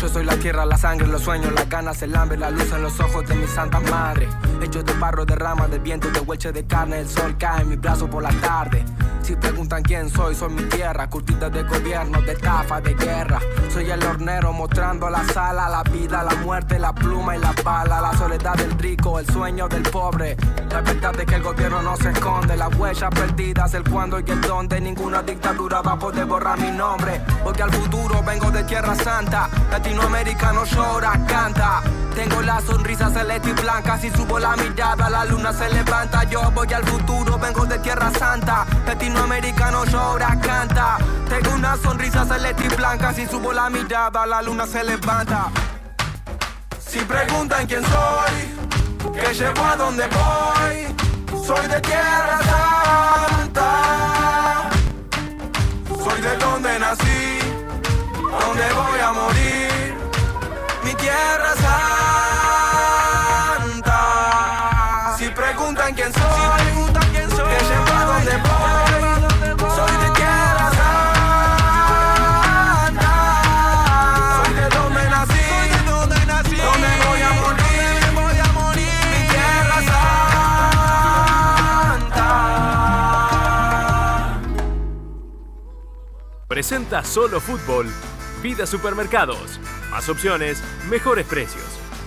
Yo soy la tierra, la sangre, los sueños, las ganas, el hambre, la luz en los ojos de mi santa madre. Hechos de barro, de ramas, de viento, de hueche de carne. El sol cae en mis brazos por la tarde. Si preguntan quién soy mi tierra. Curtida de gobierno, de estafa, de guerra. Soy el hornero mostrando la sala, la vida, la muerte, la pluma y la bala. La soledad del rico, el sueño del pobre. La verdad es que el gobierno no se esconde. Las huellas perdidas, el cuándo y el dónde. Ninguna dictadura va a poder borrar mi nombre. Porque al futuro vengo de Tierra Santa. Latinoamericano llora, canta. Tengo la sonrisa celeste y blanca. Si subo la mirada, la luna se levanta. Yo voy al futuro, vengo de Tierra Santa. Latinoamericano llora, canta. Tengo una sonrisa celeste y blanca. Si subo la mirada, la luna se levanta. Si preguntan quién soy, que llevo a donde voy, soy de Tierra Santa. Soy de donde nací, donde voy a morir, mi Tierra Santa. Si preguntan quién soy, que llevo a donde voy, soy de Tierra Santa. Soy de donde nací, donde voy a morir, mi Tierra Santa. Presenta Solo Fútbol. Vida Supermercados. Más opciones, mejores precios.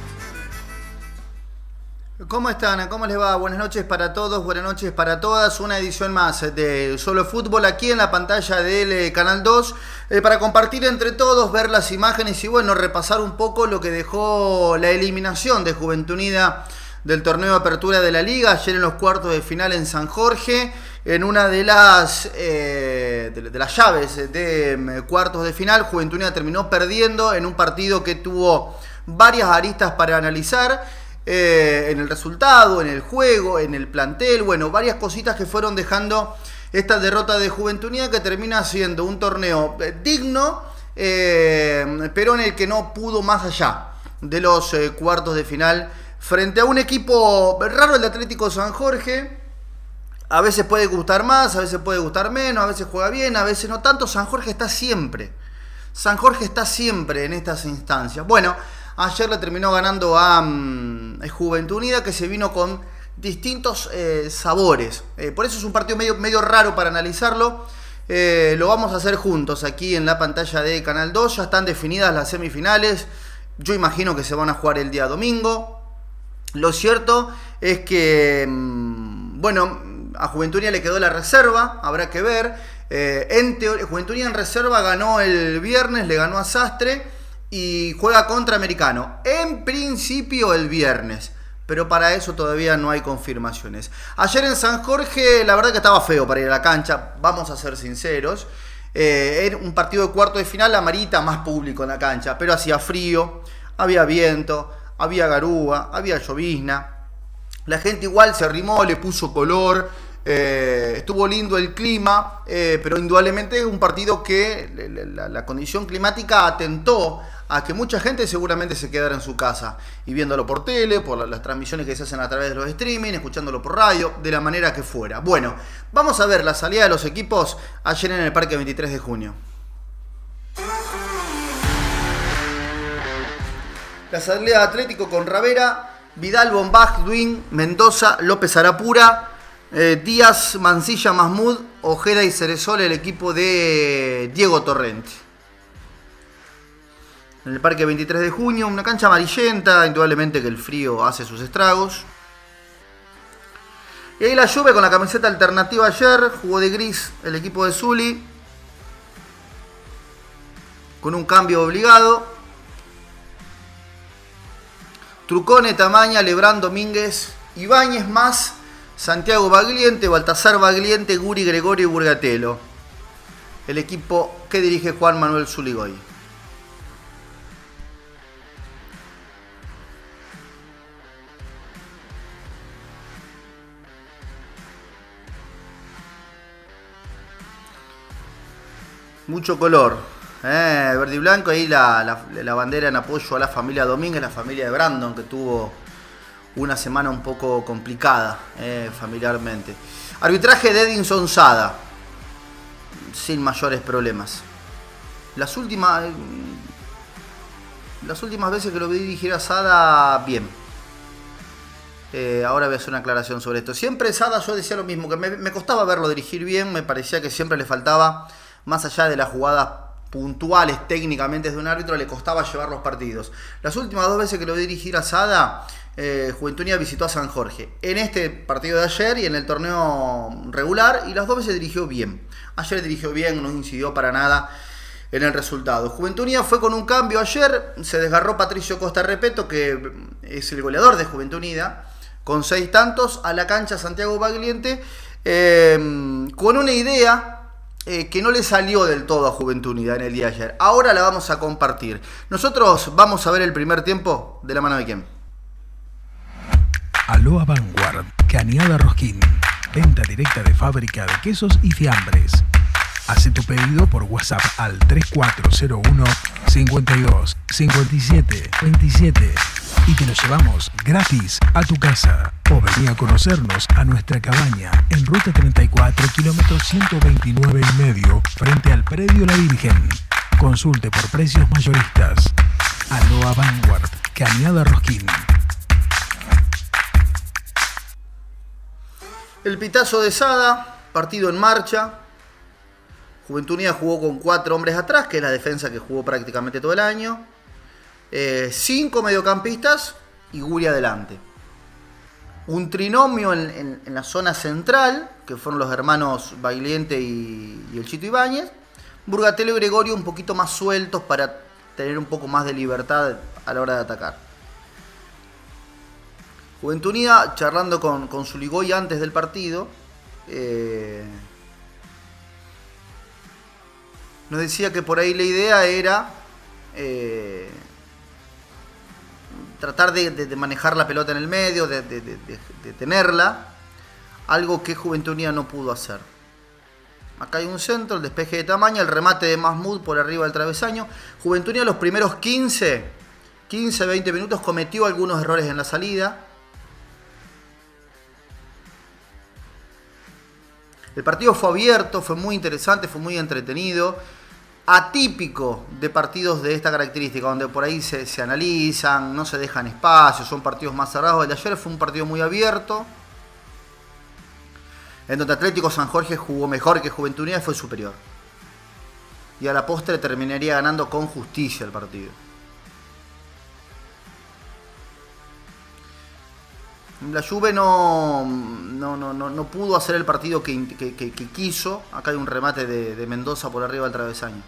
¿Cómo están? ¿Cómo les va? Buenas noches para todos, buenas noches para todas. Una edición más de Solo Fútbol aquí en la pantalla del Canal 2 para compartir entre todos, ver las imágenes y bueno, repasar un poco lo que dejó la eliminación de Juventud Unida del torneo de apertura de la Liga ayer en los cuartos de final en San Jorge, en una de las llaves de cuartos de final. Juventud Unida terminó perdiendo en un partido que tuvo varias aristas para analizar, en el resultado, en el juego, en el plantel, bueno, varias cositas que fueron dejando esta derrota de Juventud Unida, que termina siendo un torneo digno, pero en el que no pudo más allá de los cuartos de final frente a un equipo raro, el de Atlético San Jorge. A veces puede gustar más, a veces puede gustar menos, a veces juega bien, a veces no tanto. San Jorge está siempre en estas instancias. Bueno, ayer le terminó ganando a Juventud Unida, que se vino con distintos sabores. Por eso es un partido medio raro para analizarlo. Lo vamos a hacer juntos aquí en la pantalla de Canal 2. Ya están definidas las semifinales. Yo imagino que se van a jugar el día domingo. Lo cierto es que, bueno, a Juventud Unida le quedó la reserva, habrá que ver. En teoría, Juventud Unida en reserva ganó el viernes, le ganó a Sastre y juega contra Americano. En principio el viernes, pero para eso todavía no hay confirmaciones. Ayer en San Jorge, la verdad que estaba feo para ir a la cancha, vamos a ser sinceros. Era un partido de cuarto de final, amerita más público en la cancha, pero hacía frío, había viento, había garúa, había llovizna. La gente igual se arrimó, le puso color. Estuvo lindo el clima, pero indudablemente es un partido que la condición climática atentó a que mucha gente seguramente se quedara en su casa y viéndolo por tele, por las transmisiones que se hacen a través de los streaming, escuchándolo por radio, de la manera que fuera. Bueno, vamos a ver la salida de los equipos ayer en el Parque 23 de junio. La salida de Atlético con Ravera, Vidal, Bombach, Duin, Mendoza, López Arapura, Díaz, Mancilla, Mahmoud, Ojeda y Ceresol, el equipo de Diego Torrente. En el Parque 23 de junio, una cancha amarillenta, indudablemente que el frío hace sus estragos. Y ahí la Juve con la camiseta alternativa ayer, jugó de gris el equipo de Zuli, con un cambio obligado. Trucone, Tamaña, Lebrán, Domínguez, Ibáñez más Santiago Bagliente, Baltasar Bagliente, Guri, Gregorio y Burgatelo. El equipo que dirige Juan Manuel Zuligoy. Mucho color. Verde y blanco, ahí la bandera en apoyo a la familia Domínguez, la familia de Brandon, que tuvo una semana un poco complicada familiarmente. Arbitraje de Edinson Sada, sin mayores problemas. Las últimas las últimas veces que lo vi dirigir a Sada, bien. Ahora voy a hacer una aclaración sobre esto. Siempre Sada, yo decía lo mismo, que me costaba verlo dirigir bien, me parecía que siempre le faltaba, más allá de las jugadas puntuales técnicamente de un árbitro, le costaba llevar los partidos. Las últimas 2 veces que lo vi dirigir a Sada, Juventud Unida visitó a San Jorge. En este partido de ayer y en el torneo regular, y las 2 veces dirigió bien. Ayer dirigió bien, no incidió para nada en el resultado. Juventud Unida fue con un cambio ayer, se desgarró Patricio Costa Repeto, que es el goleador de Juventud Unida, con 6 tantos, a la cancha Santiago Bagliente, con una idea que no le salió del todo a Juventud Unida en el día de ayer. Ahora la vamos a compartir. Nosotros vamos a ver el primer tiempo de la mano de quién. Aloha Vanguard, Cañada Rosquín. Venta directa de fábrica de quesos y fiambres. Hace tu pedido por WhatsApp al 3401 52 57 27 y te lo llevamos gratis a tu casa. O vení a conocernos a nuestra cabaña en Ruta 34, kilómetro 129,5, frente al Predio La Virgen. Consulte por precios mayoristas. Aloha Vanguard, Cañada Rosquín. El pitazo de Sada, partido en marcha. Juventud Unida jugó con 4 hombres atrás, que es la defensa que jugó prácticamente todo el año. 5 mediocampistas y Guri adelante. Un trinomio en la zona central, que fueron los hermanos Bagliente y el Chito Ibáñez. Burgatelo y Gregorio un poquito más sueltos para tener un poco más de libertad a la hora de atacar. Juventud Unida, charlando con Zuligoy antes del partido, nos decía que por ahí la idea era tratar de manejar la pelota en el medio, de tenerla, algo que Juventud Unida no pudo hacer. Acá hay un centro, el despeje de Tamaña, el remate de Mahmoud por arriba del travesaño. Juventud Unida los primeros 15-20 minutos cometió algunos errores en la salida. El partido fue abierto, fue muy interesante, fue muy entretenido. Atípico de partidos de esta característica, donde por ahí se analizan, no se dejan espacios, son partidos más cerrados. El de ayer fue un partido muy abierto, en donde Atlético San Jorge jugó mejor que Juventud Unida y fue superior. Y a la postre terminaría ganando con justicia el partido. La Juve no pudo hacer el partido que quiso. Acá hay un remate de Mendoza por arriba del travesaño.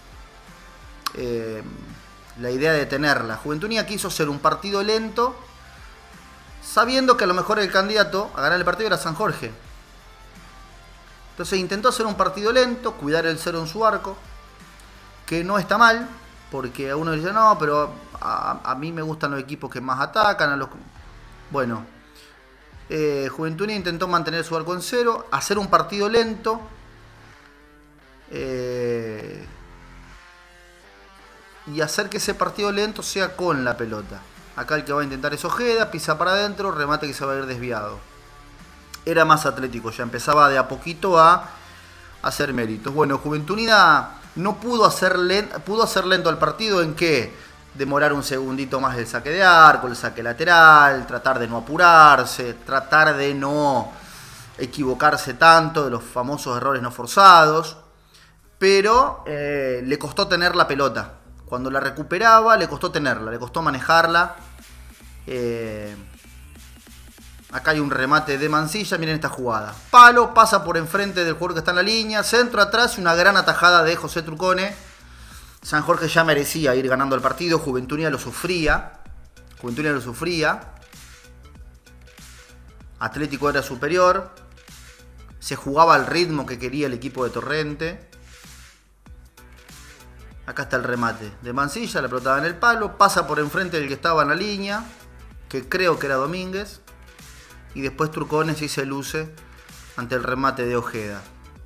La idea de tenerla. Juventud Unida quiso hacer un partido lento, sabiendo que a lo mejor el candidato a ganar el partido era San Jorge. Entonces intentó hacer un partido lento, cuidar el cero en su arco, que no está mal, porque a uno dice, no, pero a mí me gustan los equipos que más atacan. Bueno, Juventud Unida intentó mantener su arco en cero, hacer un partido lento, y hacer que ese partido lento sea con la pelota. Acá el que va a intentar es Ojeda, pisa para adentro, remate que se va a ir desviado. Era más Atlético, ya empezaba de a poquito a hacer méritos. Bueno, Juventud Unida no pudo hacer lento al partido. ¿En qué? Demorar un segundito más el saque de arco, el saque lateral, tratar de no apurarse, tratar de no equivocarse tanto, de los famosos errores no forzados. Pero le costó tener la pelota. Cuando la recuperaba, le costó tenerla, le costó manejarla. Acá hay un remate de Mansilla, miren esta jugada. Palo, pasa por enfrente del jugador que está en la línea, centro atrás y una gran atajada de José Trucone. San Jorge ya merecía ir ganando el partido, Juventud Unida lo sufría. Atlético era superior. Se jugaba al ritmo que quería el equipo de Torrente. Acá está el remate de Mansilla, la pelota en el palo, pasa por enfrente del que estaba en la línea, que creo que era Domínguez. Y después Trucone sí se luce ante el remate de Ojeda.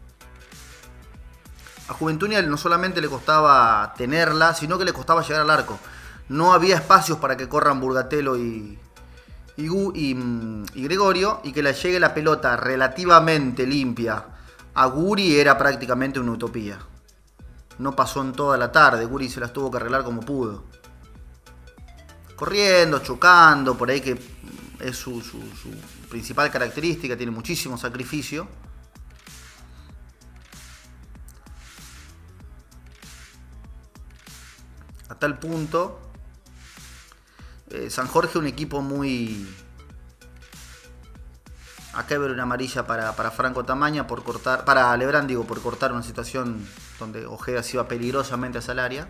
A Juventud Unida no solamente le costaba tenerla, sino que le costaba llegar al arco. No había espacios para que corran Burgatelo y Gregorio, y que le llegue la pelota relativamente limpia a Guri era prácticamente una utopía. No pasó en toda la tarde, Guri se las tuvo que arreglar como pudo. corriendo, chocando, por ahí que es su principal característica, tiene muchísimo sacrificio. A tal punto, San Jorge un equipo muy... Acá ver una amarilla para Franco Tamaña por cortar, para Lebrán digo, por cortar una situación donde Ojeda se iba peligrosamente hacia el área.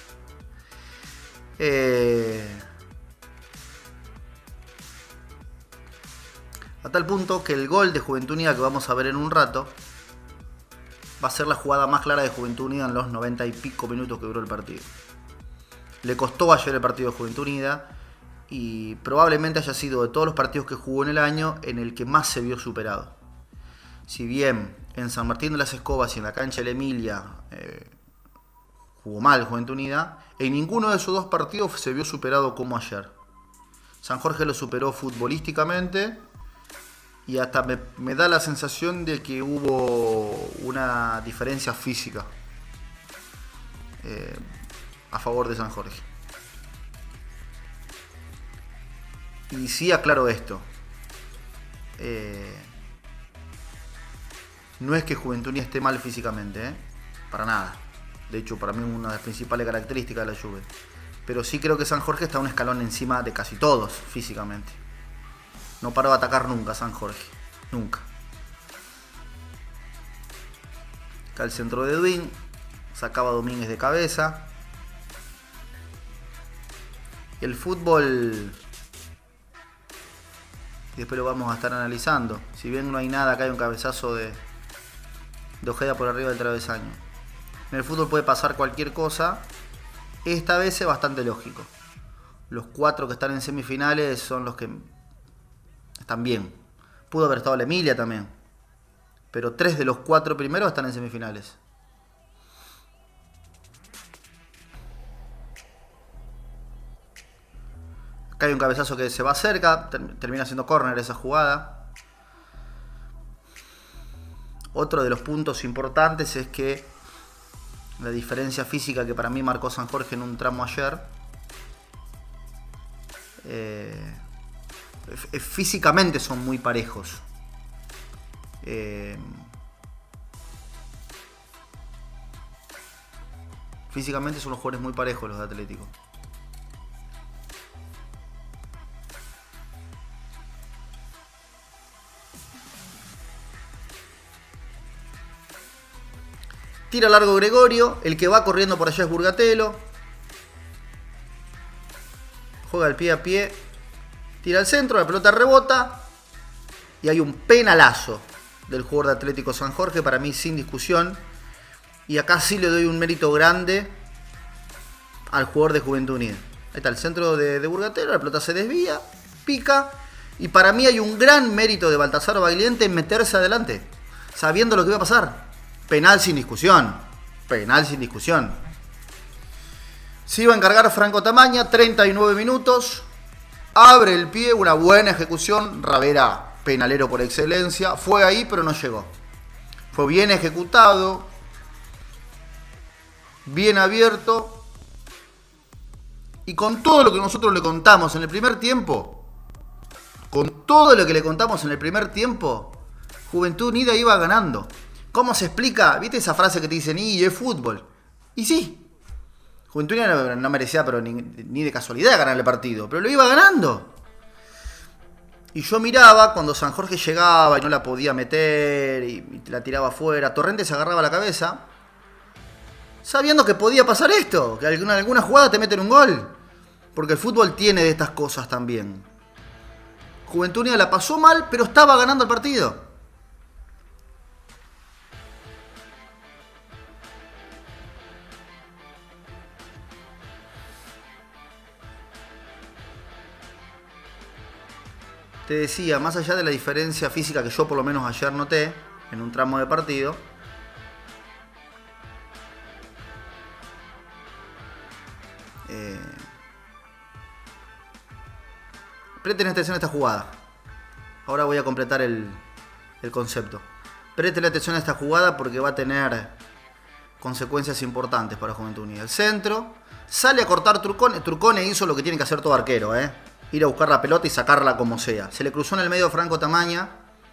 A tal punto que el gol de Juventud Unida que vamos a ver en un rato va a ser la jugada más clara de Juventud Unida en los 90 y pico minutos que duró el partido. Le costó ayer el partido de Juventud Unida y probablemente haya sido de todos los partidos que jugó en el año en el que más se vio superado. Si bien en San Martín de las Escobas y en la cancha de la Emilia jugó mal Juventud Unida, en ninguno de esos dos partidos se vio superado como ayer. San Jorge lo superó futbolísticamente y hasta me da la sensación de que hubo una diferencia física a favor de San Jorge. Y sí aclaro esto. No es que Juventud Unida esté mal físicamente, para nada. De hecho, para mí es una de las principales características de la Juve. Pero sí creo que San Jorge está un escalón encima de casi todos físicamente. No paró de atacar nunca San Jorge. Nunca. Acá el centro de Edwin. Sacaba Domínguez de cabeza. Y el fútbol... Y después lo vamos a estar analizando. Si bien no hay nada, acá hay un cabezazo de Ojeda por arriba del travesaño. En el fútbol puede pasar cualquier cosa. Esta vez es bastante lógico. Los 4 que están en semifinales son los que están bien. Pudo haber estado la Emilia también. Pero 3 de los 4 primeros están en semifinales. Acá hay un cabezazo que se va cerca, termina siendo córner esa jugada. Otro de los puntos importantes es que la diferencia física que para mí marcó San Jorge en un tramo ayer, físicamente son muy parejos. Físicamente son los jugadores muy parejos los de Atlético. Tira largo Gregorio, el que va corriendo por allá es Burgatelo. Juega el pie a pie, tira al centro, la pelota rebota y hay un penalazo del jugador de Atlético San Jorge, para mí sin discusión. Y acá sí le doy un mérito grande al jugador de Juventud Unida. Ahí está el centro de Burgatelo, la pelota se desvía, pica. Y para mí hay un gran mérito de Baltasar Bagliente en meterse adelante, sabiendo lo que iba a pasar. Penal sin discusión. Penal sin discusión. Se iba a encargar Franco Tamaña, 39 minutos. Abre el pie, una buena ejecución. Ravera, penalero por excelencia. Fue ahí, pero no llegó. Fue bien ejecutado. Bien abierto. Y con todo lo que nosotros le contamos en el primer tiempo. Con todo lo que le contamos en el primer tiempo, Juventud Unida iba ganando. ¿Cómo se explica? ¿Viste esa frase que te dicen, y es fútbol? Y sí. Juventud Unida no merecía pero ni de casualidad ganar el partido, pero lo iba ganando. Y yo miraba cuando San Jorge llegaba y no la podía meter y la tiraba afuera. Torrente se agarraba la cabeza, sabiendo que podía pasar esto, que alguna jugada te meten un gol. Porque el fútbol tiene de estas cosas también. Juventud Unida la pasó mal, pero estaba ganando el partido. Te decía, más allá de la diferencia física que yo por lo menos ayer noté en un tramo de partido, presten atención a esta jugada. Ahora voy a completar el concepto. Presten atención a esta jugada porque va a tener consecuencias importantes para Juventud Unida. El centro, sale a cortar Trucone. Trucone hizo lo que tiene que hacer todo arquero, ir a buscar la pelota y sacarla como sea. Se le cruzó en el medio Franco Tamaña.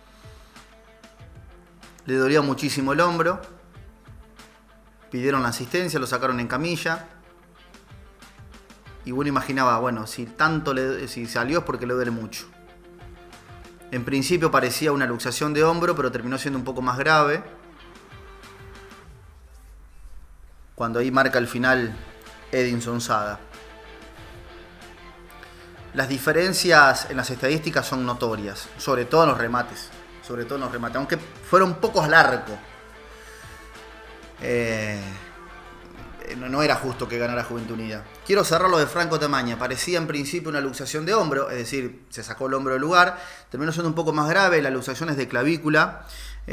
Le dolía muchísimo el hombro. Pidieron la asistencia, lo sacaron en camilla. Y uno imaginaba, bueno, si salió es porque le duele mucho. En principio parecía una luxación de hombro, pero terminó siendo un poco más grave. Cuando ahí marca el final Edinson Sada. Las diferencias en las estadísticas son notorias, sobre todo en los remates. Aunque fueron pocos al arco. No era justo que ganara Juventud Unida. Quiero cerrar lo de Franco Tamaña. Parecía en principio una luxación de hombro, es decir, se sacó el hombro del lugar. Terminó siendo un poco más grave, la luxación es de clavícula.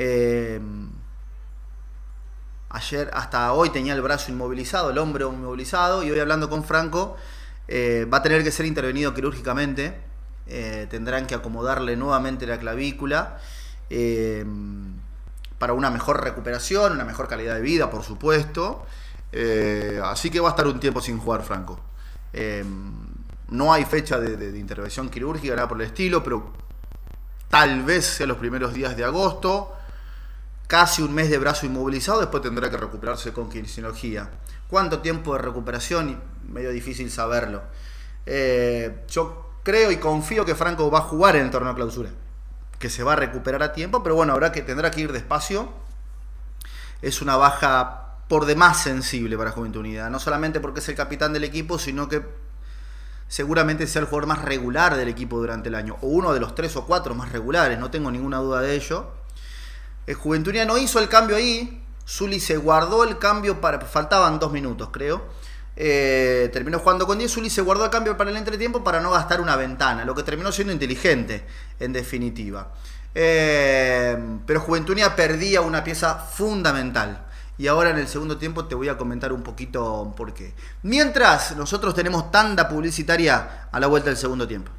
Ayer, hasta hoy, tenía el brazo inmovilizado, el hombro inmovilizado, y hoy, hablando con Franco, va a tener que ser intervenido quirúrgicamente. Tendrán que acomodarle nuevamente la clavícula para una mejor recuperación, una mejor calidad de vida, por supuesto. Así que va a estar un tiempo sin jugar Franco. No hay fecha de intervención quirúrgica, nada por el estilo, pero tal vez sea los primeros días de agosto. Casi un mes de brazo inmovilizado, después tendrá que recuperarse con kinesiología. ¿Cuánto tiempo de recuperación? Medio difícil saberlo. Yo creo y confío que Franco va a jugar en el torneo de clausura, que se va a recuperar a tiempo, pero bueno, tendrá que ir despacio. Es una baja por demás sensible para Juventud Unida, no solamente porque es el capitán del equipo, sino que seguramente sea el jugador más regular del equipo durante el año, o uno de los 3 o 4 más regulares, no tengo ninguna duda de ello. Juventud Unida no hizo el cambio ahí. Zuli se guardó el cambio faltaban 2 minutos, creo. Terminó jugando con 10. Zuli se guardó el cambio para el entretiempo para no gastar una ventana, lo que terminó siendo inteligente, en definitiva. Pero Juventud Unida perdía una pieza fundamental. Y ahora en el segundo tiempo te voy a comentar un poquito por qué. Mientras, nosotros tenemos tanda publicitaria a la vuelta del segundo tiempo.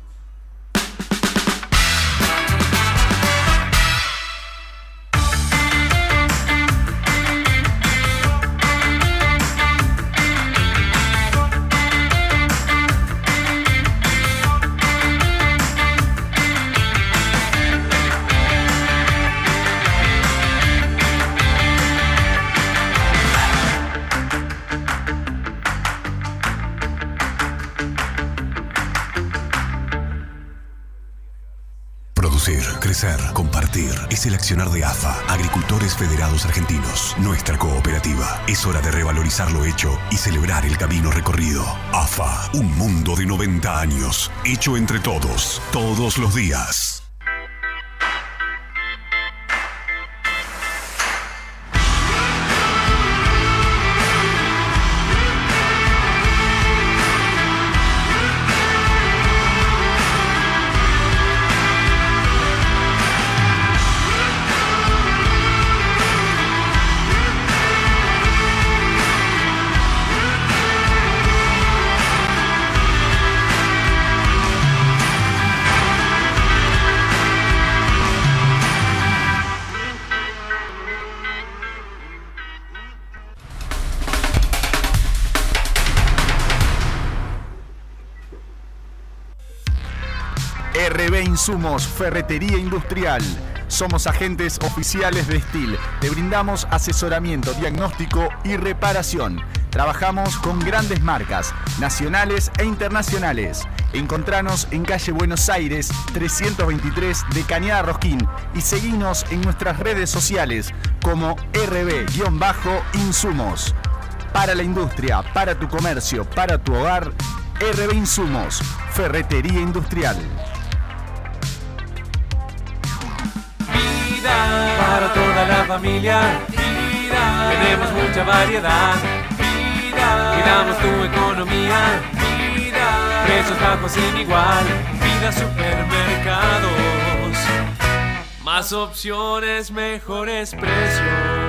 Crecer, compartir, es el accionar de AFA, Agricultores Federados Argentinos, nuestra cooperativa. Es hora de revalorizar lo hecho y celebrar el camino recorrido. AFA, un mundo de 90 años, hecho entre todos, todos los días. RB Insumos, Ferretería Industrial. Somos agentes oficiales de Steel. Te brindamos asesoramiento, diagnóstico y reparación. Trabajamos con grandes marcas, nacionales e internacionales. Encontranos en calle Buenos Aires, 323 de Cañada Rosquín. Y seguinos en nuestras redes sociales como RB-Insumos. Para la industria, para tu comercio, para tu hogar, RB Insumos, Ferretería Industrial. Para toda la familia, vida. Tenemos mucha variedad, vida. Cuidamos tu economía, vida. Precios bajos sin igual, Vida Supermercados. Más opciones, mejores precios.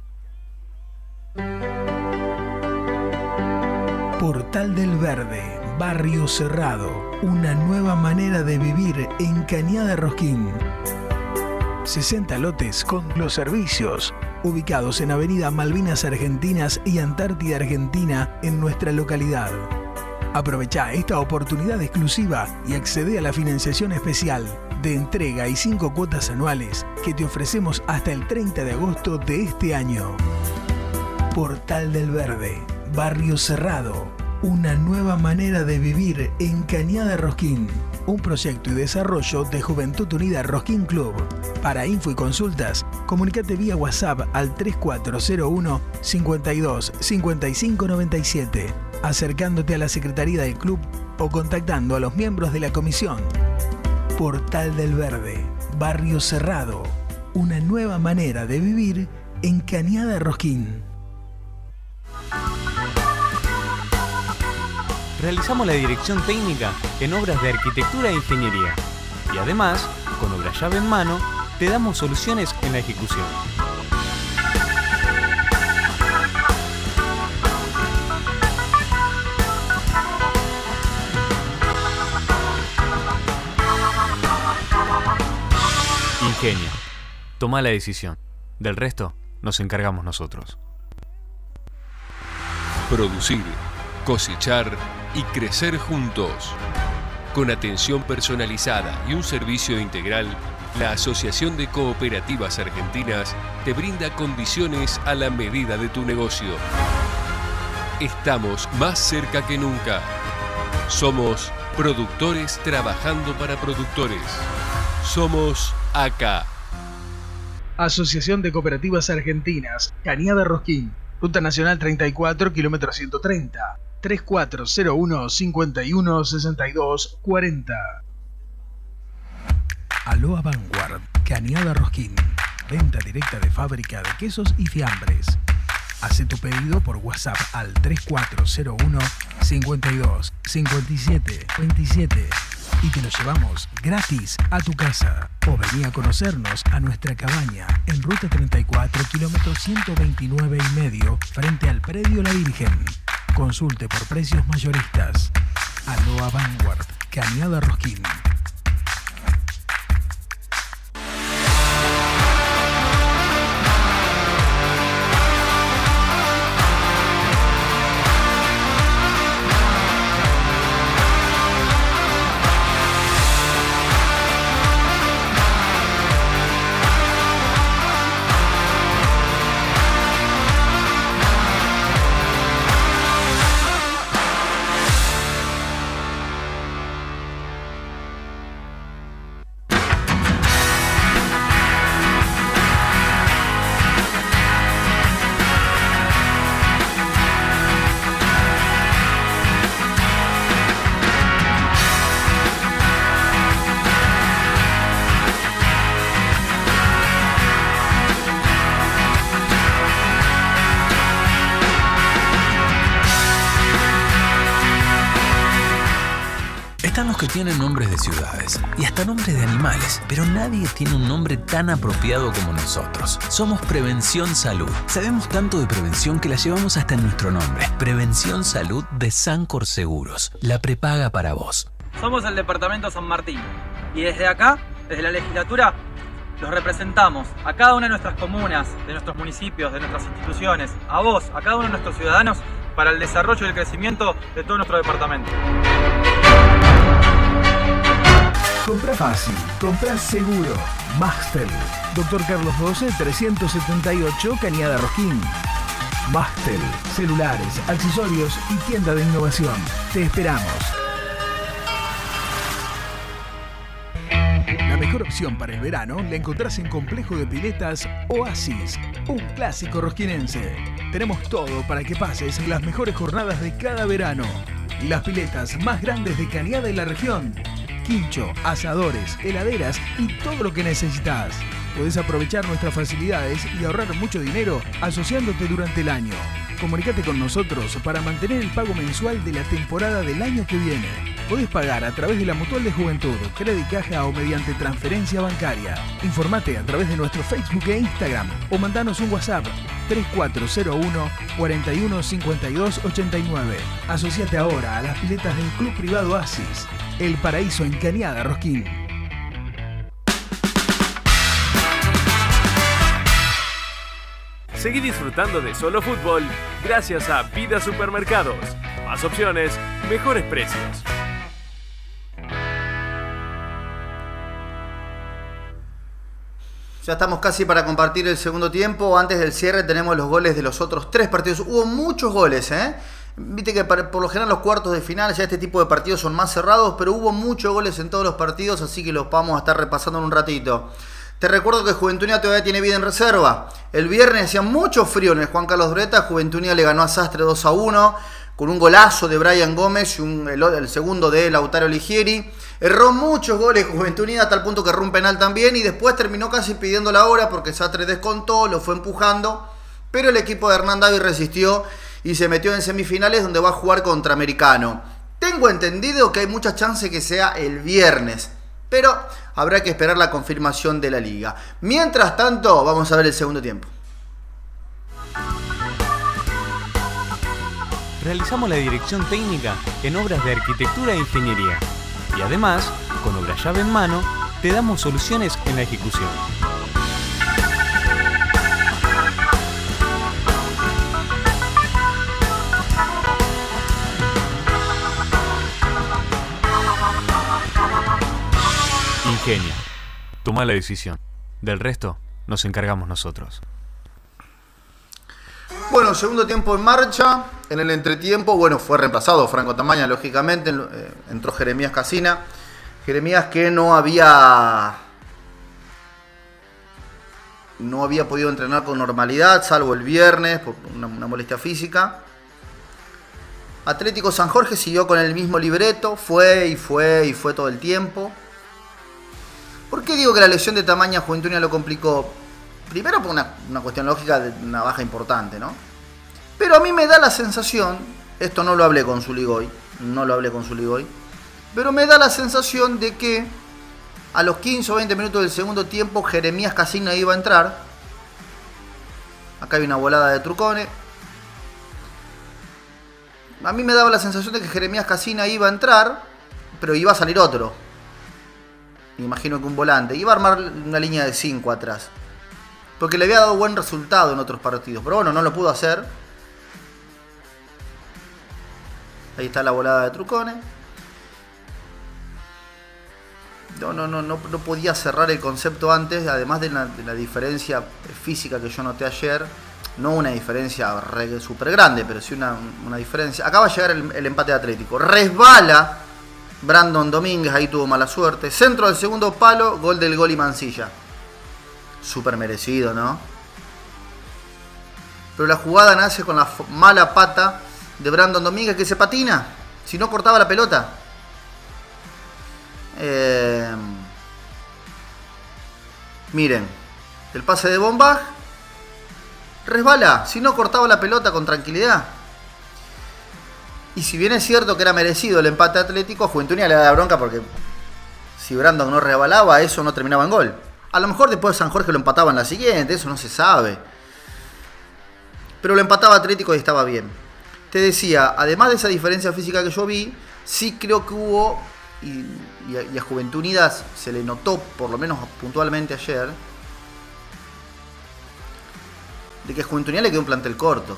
Portal del Verde, Barrio Cerrado, una nueva manera de vivir en Cañada Rosquín. 60 lotes con los servicios, ubicados en Avenida Malvinas Argentinas y Antártida Argentina en nuestra localidad. Aprovecha esta oportunidad exclusiva y accede a la financiación especial de entrega y 5 cuotas anuales que te ofrecemos hasta el 30 de agosto de este año. Portal del Verde, Barrio Cerrado, una nueva manera de vivir en Cañada Rosquín. Un proyecto y desarrollo de Juventud Unida Rosquín Club. Para info y consultas, comunícate vía WhatsApp al 3401 52 55 97, acercándote a la Secretaría del Club o contactando a los miembros de la comisión. Portal del Verde, Barrio Cerrado, una nueva manera de vivir en Cañada Rosquín. Realizamos la dirección técnica en obras de arquitectura e ingeniería. Y además, con obra llave en mano, te damos soluciones en la ejecución. Ingenio. Toma la decisión. Del resto, nos encargamos nosotros. Producir, cosechar y crecer juntos. Con atención personalizada y un servicio integral, la Asociación de Cooperativas Argentinas te brinda condiciones a la medida de tu negocio. Estamos más cerca que nunca. Somos productores trabajando para productores. Somos ACA. Asociación de Cooperativas Argentinas, Cañada Rosquín, Ruta Nacional 34, kilómetro 130, 3401 51 62 40. Aloha Vanguard, Cañada Rosquín, venta directa de fábrica de quesos y fiambres. Hace tu pedido por WhatsApp al 3401 52 57 27 y te lo llevamos gratis a tu casa. O vení a conocernos a nuestra cabaña en Ruta 34, kilómetro 129 y medio, frente al predio La Virgen. Consulte por precios mayoristas. Aloha Vanguard, Cañada Rosquín. Están los que tienen nombres de ciudades y hasta nombres de animales, pero nadie tiene un nombre tan apropiado como nosotros. Somos Prevención Salud. Sabemos tanto de prevención que la llevamos hasta en nuestro nombre. Prevención Salud de Sancor Seguros. La prepaga para vos. Somos el Departamento San Martín y desde acá, desde la legislatura, los representamos a cada una de nuestras comunas, de nuestros municipios, de nuestras instituciones, a vos, a cada uno de nuestros ciudadanos, para el desarrollo y el crecimiento de todo nuestro departamento. Comprá fácil, comprá seguro. Maxtel, Dr. Carlos 12, 378, Cañada Rosquín. Maxtel, celulares, accesorios y tienda de innovación. Te esperamos. La mejor opción para el verano la encontrás en Complejo de Piletas Oasis, un clásico rosquinense. Tenemos todo para que pases las mejores jornadas de cada verano. Las piletas más grandes de Cañada y la región. Quincho, asadores, heladeras y todo lo que necesitas. Podés aprovechar nuestras facilidades y ahorrar mucho dinero asociándote durante el año. Comunicate con nosotros para mantener el pago mensual de la temporada del año que viene. Podés pagar a través de la Mutual de Juventud, Crédito Caja o mediante transferencia bancaria. Informate a través de nuestro Facebook e Instagram o mandanos un WhatsApp 3401 41 52 89. Asociate ahora a las piletas del Club Privado Asis, El Paraíso en Cañada Rosquín. Seguí disfrutando de Solo Fútbol gracias a Vida Supermercados. Más opciones, mejores precios. Ya estamos casi para compartir el segundo tiempo. Antes del cierre tenemos los goles de los otros 3 partidos. Hubo muchos goles, ¿eh? Viste que por lo general los cuartos de final, ya este tipo de partidos son más cerrados, pero hubo muchos goles en todos los partidos, así que los vamos a estar repasando en un ratito. Te recuerdo que Juventud Unida todavía tiene vida en reserva. El viernes hacía mucho frío en el Juan Carlos Breta. Juventud Unida le ganó a Sastre 2-1 con un golazo de Brian Gómez y el segundo de Lautaro Ligieri. Erró muchos goles Juventud Unida a tal punto que erró un penal también y después terminó casi pidiendo la hora porque Sastre descontó, lo fue empujando, pero el equipo de Hernán David resistió y se metió en semifinales donde va a jugar contra Americano. Tengo entendido que hay muchas chances que sea el viernes, pero habrá que esperar la confirmación de la liga. Mientras tanto, vamos a ver el segundo tiempo. Realizamos la dirección técnica en obras de arquitectura e ingeniería. Y además, con obra llave en mano, te damos soluciones en la ejecución. Ingenio. Toma la decisión. Del resto, nos encargamos nosotros. Bueno, segundo tiempo en marcha. En el entretiempo, bueno, fue reemplazado Franco Tamaña, lógicamente. Entró Jeremías Casina. Jeremías que no había podido entrenar con normalidad, salvo el viernes, por una molestia física. Atlético San Jorge siguió con el mismo libreto. Fue todo el tiempo. ¿Por qué digo que la lesión de Tamaña Juventud Unida lo complicó? Primero por una cuestión lógica de una baja importante, ¿no? Pero a mí me da la sensación, esto no lo hablé con Zuligoy, pero me da la sensación de que a los 15 o 20 minutos del segundo tiempo Jeremías Casina iba a entrar. Acá hay una volada de Trucone. A mí me daba la sensación de que Jeremías Casina iba a entrar, pero iba a salir otro. Me imagino que un volante. Iba a armar una línea de 5 atrás. Porque le había dado buen resultado en otros partidos. Pero bueno, no lo pudo hacer. Ahí está la volada de Trucone. No podía cerrar el concepto antes. Además de la diferencia física que yo noté ayer. No una diferencia súper grande, pero sí una diferencia. Acaba de llegar el empate de Atlético. Resbala Brandon Domínguez, ahí tuvo mala suerte. Centro del segundo palo, gol del Goli Mancilla. Súper merecido, ¿no? Pero la jugada nace con la mala pata de Brandon Domínguez, que se patina. Si no, cortaba la pelota. Miren, el pase de Bombach resbala. Si no, cortaba la pelota con tranquilidad. Y si bien es cierto que era merecido el empate Atlético, a Juventud Unida le da bronca porque si Brandon no resbalaba, eso no terminaba en gol. A lo mejor después San Jorge lo empataba en la siguiente, eso no se sabe. Pero lo empataba Atlético y estaba bien. Te decía, además de esa diferencia física que yo vi, sí creo que hubo, y a Juventud Unida se le notó, por lo menos puntualmente ayer, de que a Juventud Unida le quedó un plantel corto.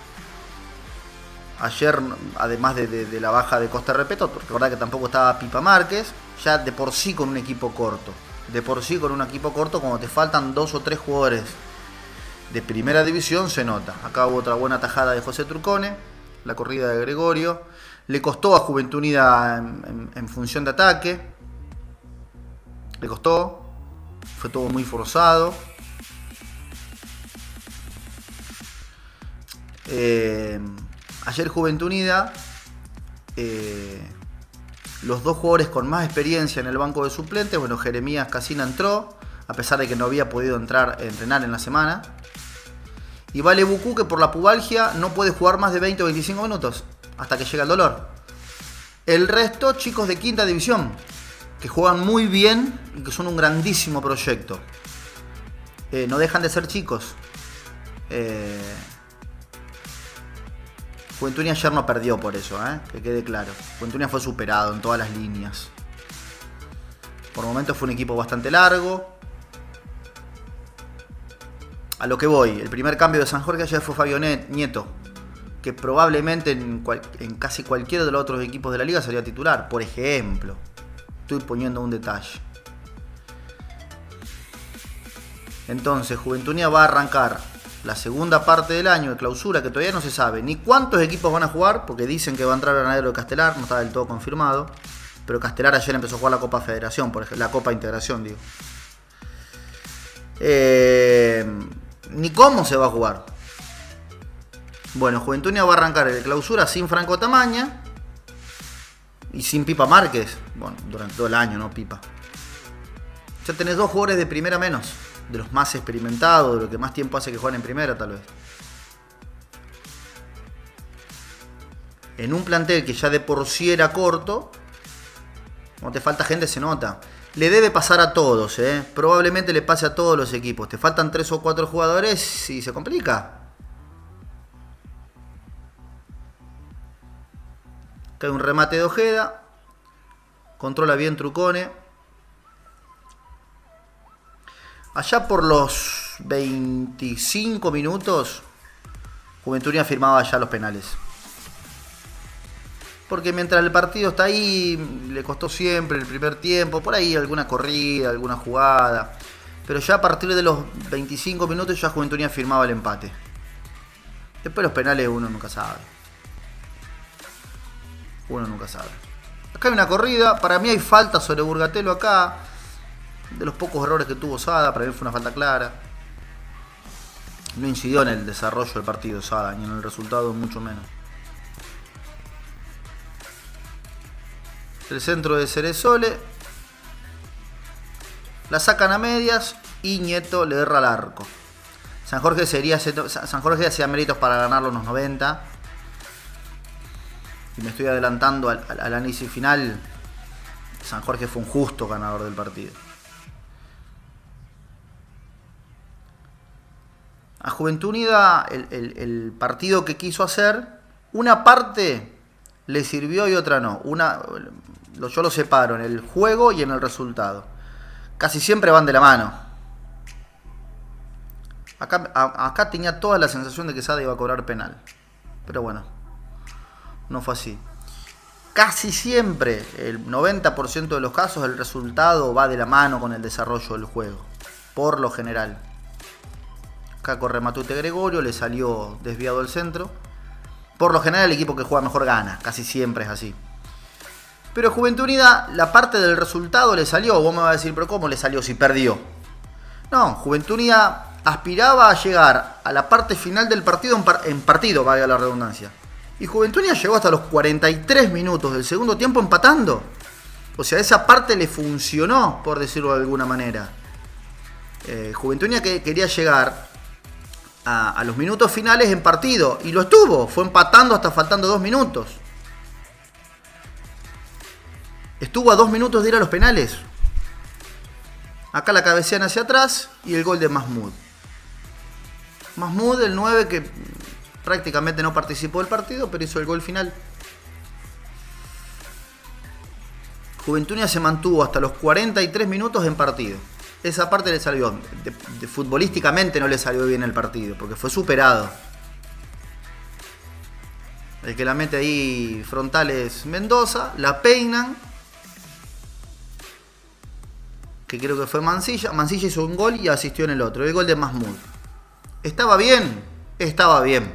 Ayer, además de la baja de Costa Repeto, recordad que tampoco estaba Pipa Márquez, ya de por sí con un equipo corto. Cuando te faltan 2 o 3 jugadores de primera división, se nota. Acá hubo otra buena tajada de José Trucone, la corrida de Gregorio. Le costó a Juventud Unida en función de ataque. Le costó. Fue todo muy forzado. Ayer Juventud Unida, los dos jugadores con más experiencia en el banco de suplentes, bueno, Jeremías Casina entró, a pesar de que no había podido entrenar en la semana. Y Vale Bucú, que por la pubalgia no puede jugar más de 20 o 25 minutos, hasta que llega el dolor. El resto, chicos de quinta división, que juegan muy bien y que son un grandísimo proyecto. No dejan de ser chicos. Juventud Unida ayer no perdió por eso, que quede claro. Juventud Unida fue superado en todas las líneas. Por momentos fue un equipo bastante largo. A lo que voy, el primer cambio de San Jorge ayer fue Fabio Nieto, que probablemente en casi cualquiera de los otros equipos de la liga sería titular, por ejemplo. Estoy poniendo un detalle. Entonces, Juventud Unida va a arrancar la segunda parte del año de clausura, que todavía no se sabe ni cuántos equipos van a jugar, porque dicen que va a entrar Granadero de Castelar, no está del todo confirmado. Pero Castelar ayer empezó a jugar la Copa Federación, por ejemplo, la Copa Integración, digo. Ni cómo se va a jugar. Bueno, Juventud Unida va a arrancar el clausura sin Franco Tamaña y sin Pipa Márquez. Bueno, durante todo el año, ¿no? Pipa. Ya tenés dos jugadores de primera menos, de los más experimentados, de los que más tiempo hace que jueguen en primera, tal vez. En un plantel que ya de por sí era corto, cuando te falta gente se nota. Le debe pasar a todos, probablemente le pase a todos los equipos. Te faltan 3 o 4 jugadores y se complica. Cae un remate de Ojeda. Controla bien Trucone. Allá por los 25 minutos, Juventud Unida firmaba ya los penales. Porque mientras el partido está ahí, le costó siempre el primer tiempo, por ahí alguna corrida, alguna jugada. Pero ya a partir de los 25 minutos ya Juventud Unida firmaba el empate. Después los penales uno nunca sabe. Uno nunca sabe. Acá hay una corrida, para mí hay falta sobre Burgatelo acá. De los pocos errores que tuvo Sada, para mí fue una falta clara. No incidió en el desarrollo del partido Sada, ni en el resultado mucho menos. El centro de Ceresole. La sacan a medias y Nieto le erra al arco. San Jorge hacía méritos para ganarlo unos 90. Y me estoy adelantando al análisis final. San Jorge fue un justo ganador del partido. A Juventud Unida, el partido que quiso hacer, una parte le sirvió y otra no. Yo lo separo en el juego y en el resultado. Casi siempre van de la mano. Acá tenía toda la sensación de que Sada iba a cobrar penal. Pero bueno, no fue así. Casi siempre, el 90% de los casos, el resultado va de la mano con el desarrollo del juego. Por lo general. Acá corre Matute Gregorio, le salió desviado el centro. Por lo general el equipo que juega mejor gana, casi siempre es así. Pero Juventud Unida, la parte del resultado le salió. Vos me vas a decir, pero ¿cómo le salió si perdió? No, Juventud Unida aspiraba a llegar a la parte final del partido en partido, valga la redundancia. Y Juventud Unida llegó hasta los 43 minutos del segundo tiempo empatando. O sea, esa parte le funcionó, por decirlo de alguna manera. Juventud Unida quería llegar a los minutos finales en partido. Y lo estuvo. Fue empatando hasta faltando 2 minutos. Estuvo a 2 minutos de ir a los penales. Acá la cabecean hacia atrás y el gol de Mahmoud. Mahmoud, el 9 que prácticamente no participó del partido, pero hizo el gol final. Juventud Unida se mantuvo hasta los 43 minutos en partido. Esa parte le salió. Futbolísticamente no le salió bien el partido, porque fue superado. El que la mete ahí frontal es Mendoza. La peinan. Que creo que fue Mancilla. Mancilla hizo un gol y asistió en el otro. El gol de Mahmoud. ¿Estaba bien? Estaba bien.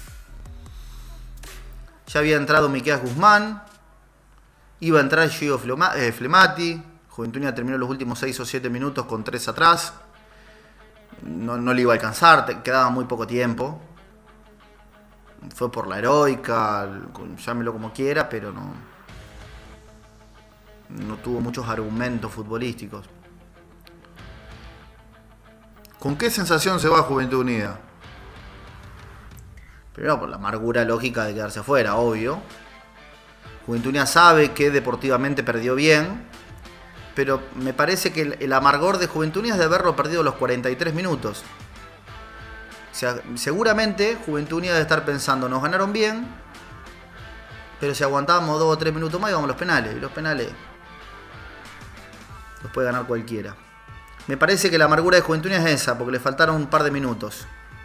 Ya había entrado Miqueas Guzmán. Iba a entrar Gio Flemati. Juventud Unida terminó los últimos 6 o 7 minutos con 3 atrás. No le iba a alcanzar. Quedaba muy poco tiempo. Fue por la heroica. Llámelo como quiera, pero no tuvo muchos argumentos futbolísticos. ¿Con qué sensación se va Juventud Unida? Primero por la amargura lógica de quedarse afuera, obvio. Juventud Unida sabe que deportivamente perdió bien, pero me parece que el amargor de Juventud Unida es de haberlo perdido los 43 minutos. O sea, seguramente Juventud Unida debe estar pensando, nos ganaron bien, pero si aguantábamos 2 o 3 minutos más íbamos a los penales. Y los penales los puede ganar cualquiera. Me parece que la amargura de Juventud Unida es esa, porque le faltaron un par de minutos.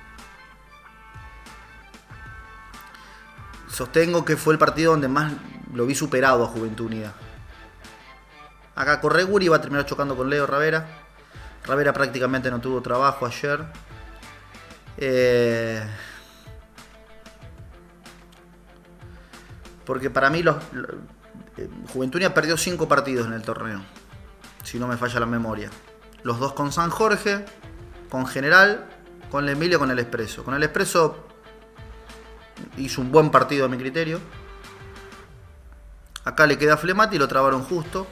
Sostengo que fue el partido donde más lo vi superado a Juventud Unida. Acá Correguri va a terminar chocando con Leo Ravera. Ravera prácticamente no tuvo trabajo ayer. Porque para mí Juventud Unida perdió 5 partidos en el torneo, si no me falla la memoria. Los 2 con San Jorge, con General, con el Emilio, con el Expreso. Con el Expreso hizo un buen partido a mi criterio. Acá le queda Flemati y lo trabaron justo.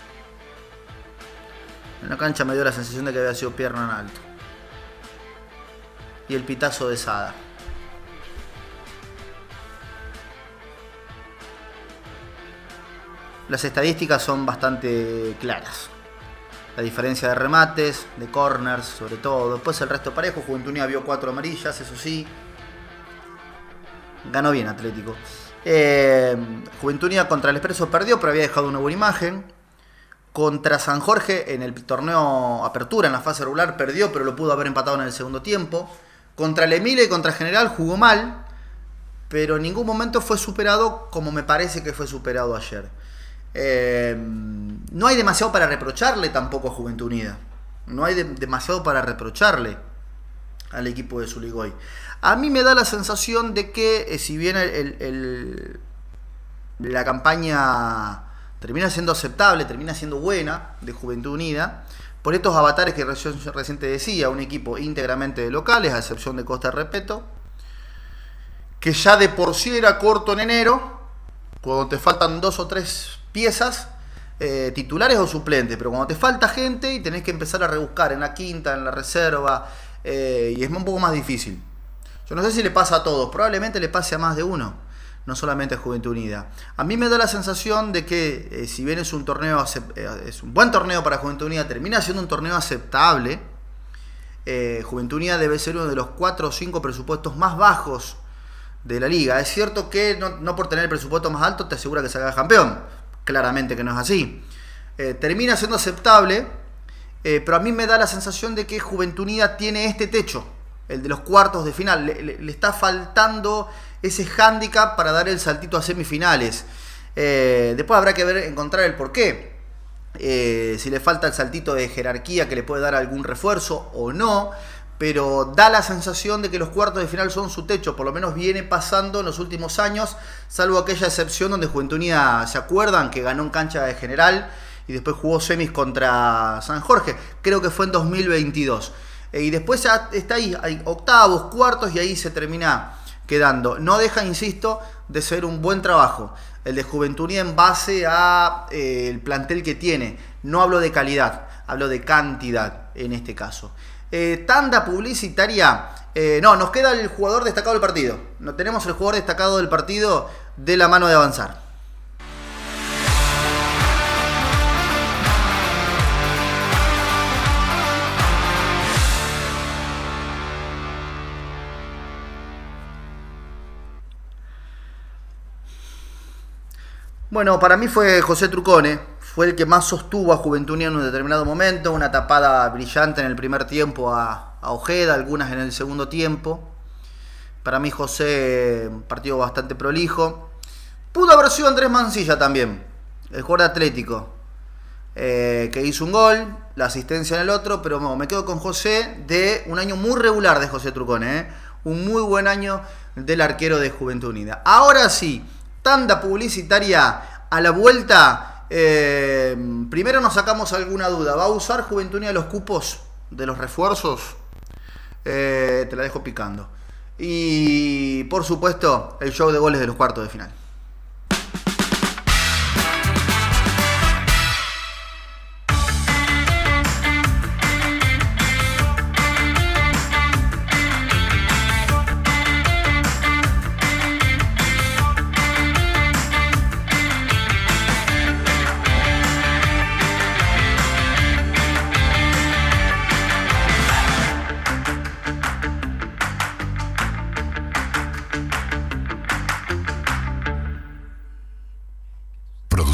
En la cancha me dio la sensación de que había sido pierna en alto. Y el pitazo de Sada. Las estadísticas son bastante claras. La diferencia de remates, de corners, sobre todo. Después el resto parejo. Juventud Unida vio 4 amarillas, eso sí. Ganó bien Atlético. Juventud Unida contra el Expreso perdió, pero había dejado una buena imagen. Contra San Jorge en el torneo Apertura, en la fase regular, perdió, pero lo pudo haber empatado en el segundo tiempo. Contra el Emilia y contra General jugó mal, pero en ningún momento fue superado como me parece que fue superado ayer. No hay demasiado para reprocharle tampoco a Juventud Unida. No hay demasiado para reprocharle al equipo de Zuligoy. A mí me da la sensación de que si bien la campaña termina siendo aceptable, termina siendo buena de Juventud Unida, por estos avatares que recién te decía, un equipo íntegramente de locales, a excepción de Costa de Repeto, que ya de por sí era corto en enero, cuando te faltan 2 o 3 piezas, titulares o suplentes, pero cuando te falta gente y tenés que empezar a rebuscar en la quinta, en la reserva, y es un poco más difícil. Yo no sé si le pasa a todos, probablemente le pase a más de uno, no solamente a Juventud Unida. A mí me da la sensación de que si bien es un torneo, es un buen torneo para Juventud Unida, termina siendo un torneo aceptable. Juventud Unida debe ser uno de los 4 o 5 presupuestos más bajos de la liga. Es cierto que no por tener el presupuesto más alto te asegura que se haga campeón. Claramente que no es así. Termina siendo aceptable, pero a mí me da la sensación de que Juventud Unida tiene este techo, el de los cuartos de final. Le está faltando ese hándicap para dar el saltito a semifinales. Después habrá que encontrar el porqué. Si le falta el saltito de jerarquía que le puede dar algún refuerzo o no. Pero da la sensación de que los cuartos de final son su techo. Por lo menos viene pasando en los últimos años, salvo aquella excepción donde Juventud Unida, ¿se acuerdan? Que ganó en cancha de General y después jugó semis contra San Jorge. Creo que fue en 2022. Y después está ahí, hay octavos, cuartos y ahí se termina quedando. No deja, insisto, de ser un buen trabajo el de Juventud Unida en base a el plantel que tiene. No hablo de calidad, hablo de cantidad en este caso. Tanda publicitaria. No, nos queda el jugador destacado del partido. No tenemos el jugador destacado del partido de la mano de avanzar. Bueno, para mí fue José Trucone. Fue el que más sostuvo a Juventud Unida en un determinado momento. Una tapada brillante en el primer tiempo a Ojeda, algunas en el segundo tiempo. Para mí José, un partido bastante prolijo. Pudo haber sido Andrés Mancilla también, el jugador de Atlético, que hizo un gol, la asistencia en el otro, pero no, me quedo con José, de un año muy regular de José Trucone. Un muy buen año del arquero de Juventud Unida. Ahora sí, tanda publicitaria. A la vuelta... primero nos sacamos alguna duda. ¿Va a usar Juventud Unida los cupos de los refuerzos? Te la dejo picando. Y por supuesto el show de goles de los cuartos de final.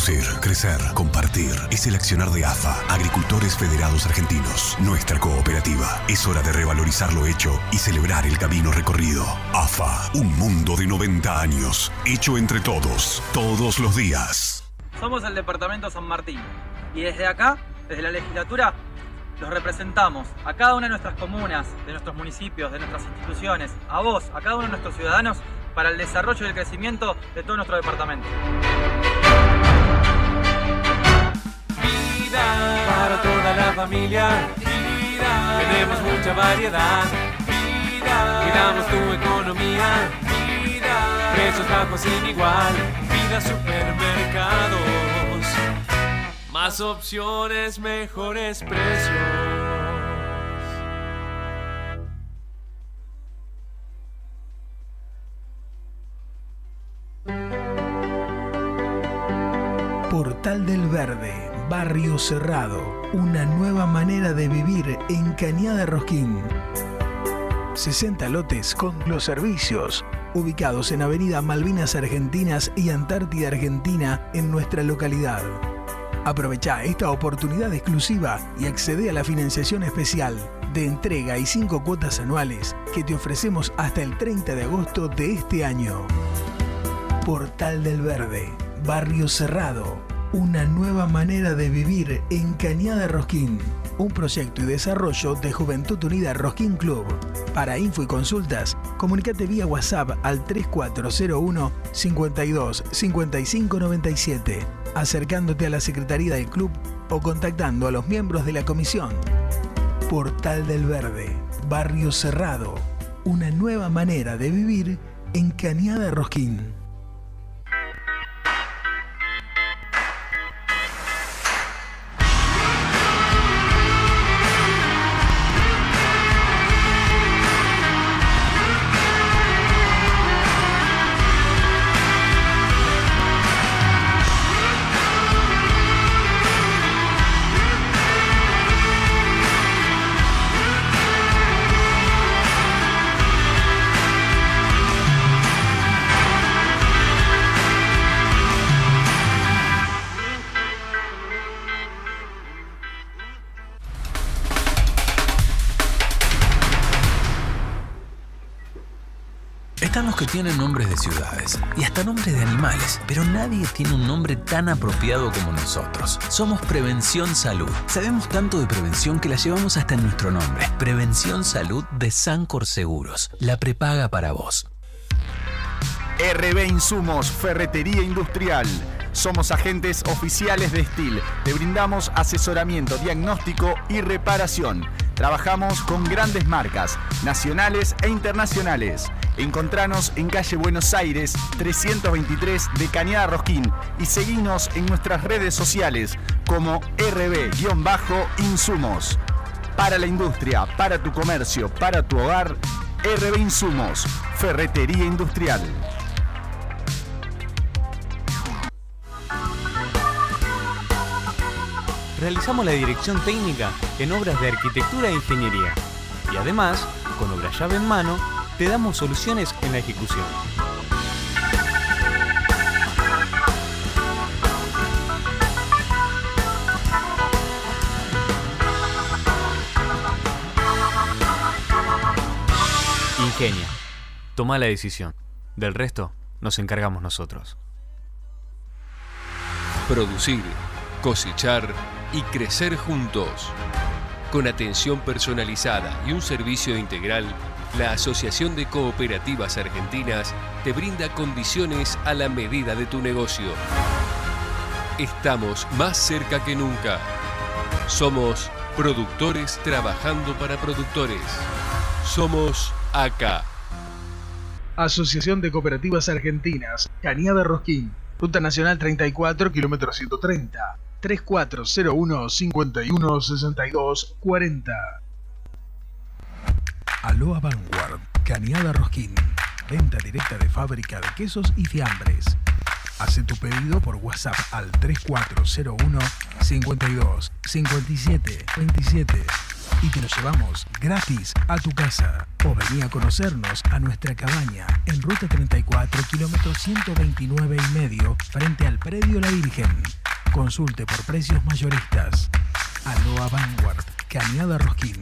Producir, crecer, compartir. Es el accionar de AFA, Agricultores Federados Argentinos. Nuestra cooperativa. Es hora de revalorizar lo hecho y celebrar el camino recorrido. AFA, un mundo de 90 años. Hecho entre todos, todos los días. Somos el Departamento San Martín y desde acá, desde la legislatura, los representamos a cada una de nuestras comunas, de nuestros municipios, de nuestras instituciones, a vos, a cada uno de nuestros ciudadanos, para el desarrollo y el crecimiento de todo nuestro departamento. Vida para toda la familia. Vida. Tenemos mucha variedad. Vida. Cuidamos tu economía. Vida. Precios bajos sin igual. Vida Supermercados. Más opciones, mejores precios. Portal del Verde, Barrio Cerrado, una nueva manera de vivir en Cañada Rosquín. 60 lotes con los servicios, ubicados en Avenida Malvinas Argentinas y Antártida Argentina en nuestra localidad. Aprovecha esta oportunidad exclusiva y accede a la financiación especial de entrega y 5 cuotas anuales que te ofrecemos hasta el 30 de agosto de este año. Portal del Verde, Barrio Cerrado, una nueva manera de vivir en Cañada Rosquín. Un proyecto y desarrollo de Juventud Unida Rosquín Club. Para info y consultas, comunícate vía WhatsApp al 3401 52 55 97, acercándote a la Secretaría del Club o contactando a los miembros de la comisión. Portal del Verde, Barrio Cerrado, una nueva manera de vivir en Cañada Rosquín. Están los que tienen nombres de ciudades y hasta nombres de animales, pero nadie tiene un nombre tan apropiado como nosotros. Somos Prevención Salud. Sabemos tanto de prevención que la llevamos hasta en nuestro nombre. Prevención Salud de Sancor Seguros. La prepaga para vos. RB Insumos, Ferretería Industrial. Somos agentes oficiales de Steel. Te brindamos asesoramiento, diagnóstico y reparación. Trabajamos con grandes marcas, nacionales e internacionales. Encontranos en calle Buenos Aires, 323 de Cañada Rosquín y seguinos en nuestras redes sociales como RB-Insumos. Para la industria, para tu comercio, para tu hogar, RB Insumos, Ferretería Industrial. Realizamos la dirección técnica en obras de arquitectura e ingeniería. Y además, con obra llave en mano, te damos soluciones en la ejecución. Ingenia. Toma la decisión. Del resto, nos encargamos nosotros. Producir, cosechar y crecer juntos. Con atención personalizada y un servicio integral, la Asociación de Cooperativas Argentinas te brinda condiciones a la medida de tu negocio. Estamos más cerca que nunca. Somos productores trabajando para productores. Somos ACA. Asociación de Cooperativas Argentinas, Cañada Rosquín, Ruta Nacional 34, kilómetro 130, 3401 51 62 40. Aloha Vanguard, Cañada Rosquín, venta directa de fábrica de quesos y fiambres. Hace tu pedido por WhatsApp al 3401 52 57 27 y te lo llevamos gratis a tu casa. O vení a conocernos a nuestra cabaña en Ruta 34, kilómetro 129 y medio, frente al predio La Virgen. Consulte por precios mayoristas. Aloha Vanguard, Cañada Rosquín.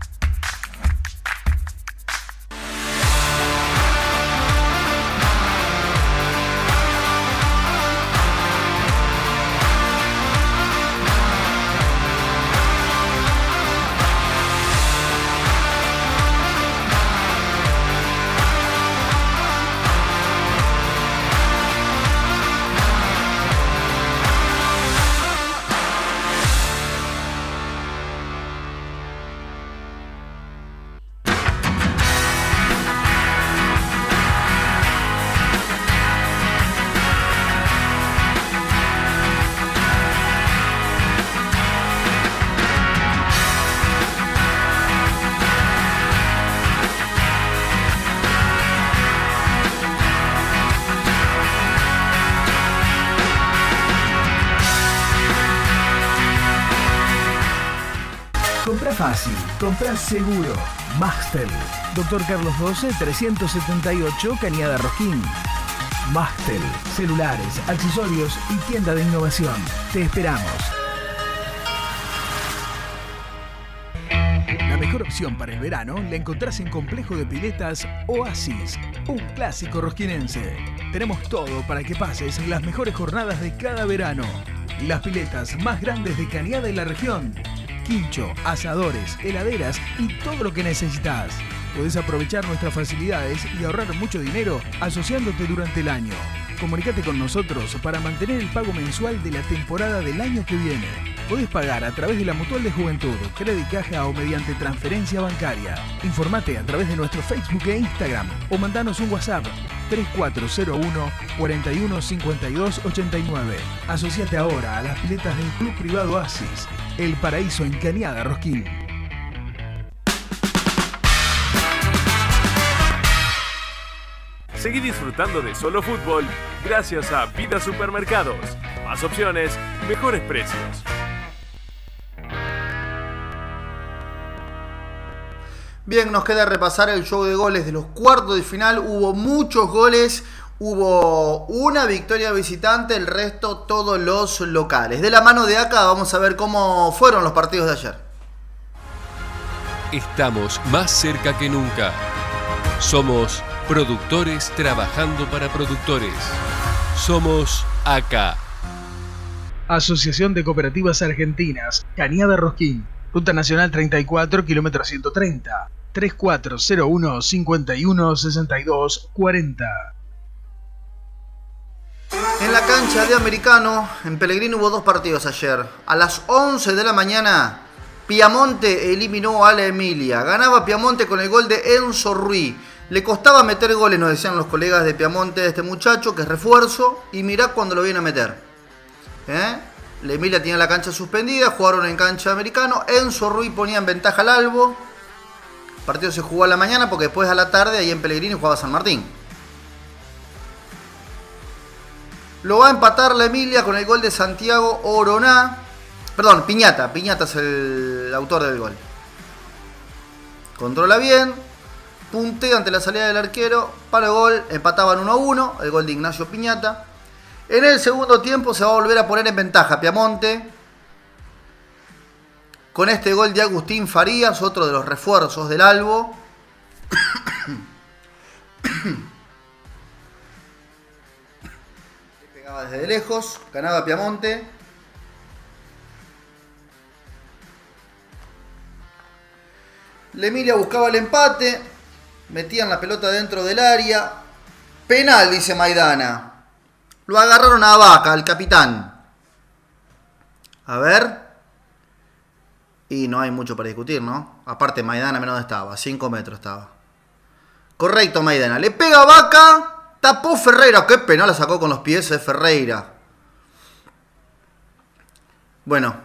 Comprá fácil, comprá seguro. Maxtel. Dr. Carlos 12, 378, Cañada Rosquín. Maxtel. Celulares, accesorios y tienda de innovación. Te esperamos. La mejor opción para el verano la encontrás en Complejo de Piletas Oasis, un clásico rosquinense. Tenemos todo para que pases las mejores jornadas de cada verano. Las piletas más grandes de Cañada y la región. Quincho, asadores, heladeras y todo lo que necesitas. Podés aprovechar nuestras facilidades y ahorrar mucho dinero asociándote durante el año. Comunicate con nosotros para mantener el pago mensual de la temporada del año que viene. Podés pagar a través de la Mutual de Juventud, Credit Caja o mediante transferencia bancaria. Informate a través de nuestro Facebook e Instagram o mandanos un WhatsApp 3401 41 52 89. Asociate ahora a las piletas del Club Privado Oasis, el paraíso en Cañada Rosquín. Seguí disfrutando de Solo Fútbol gracias a Vida Supermercados. Más opciones, mejores precios. Bien, nos queda repasar el show de goles de los cuartos de final. Hubo muchos goles, hubo una victoria visitante, el resto todos los locales. De la mano de acá vamos a ver cómo fueron los partidos de ayer. Estamos más cerca que nunca. Somos productores trabajando para productores. Somos ACA. Asociación de Cooperativas Argentinas, Cañada Rosquín. Ruta Nacional 34, kilómetro 130. 3401 51 62 40. En la cancha de Americano, en Pellegrini hubo dos partidos ayer. A las 11 de la mañana, Piamonte eliminó a la Emilia. Ganaba Piamonte con el gol de Enzo Ruiz. Le costaba meter goles, nos decían los colegas de Piamonte, de este muchacho, que es refuerzo. Y mirá cuando lo viene a meter. La Emilia tenía la cancha suspendida, jugaron en cancha de Americano. Enzo Ruiz ponía en ventaja al Albo. El partido se jugó a la mañana porque después a la tarde ahí en Pellegrini jugaba San Martín. Lo va a empatar la Emilia con el gol de Santiago Oroná. Perdón, Piñata. Piñata es el autor del gol. Controla bien. Puntea ante la salida del arquero. Para el gol. Empataban 1-1. El gol de Ignacio Piñata. En el segundo tiempo se va a volver a poner en ventaja Piamonte. Con este gol de Agustín Farías, otro de los refuerzos del Albo. Pegaba desde lejos, ganaba Piamonte. La Emilia buscaba el empate. Metían la pelota dentro del área. Penal, dice Maidana. Lo agarraron a Vaca, al capitán. A ver. Y no hay mucho para discutir, ¿no? Aparte Maidana menos estaba, 5 metros estaba. Correcto, Maidana. Le pega a Vaca. Tapó Ferreira. Qué penal la sacó con los pies de Ferreira. Bueno.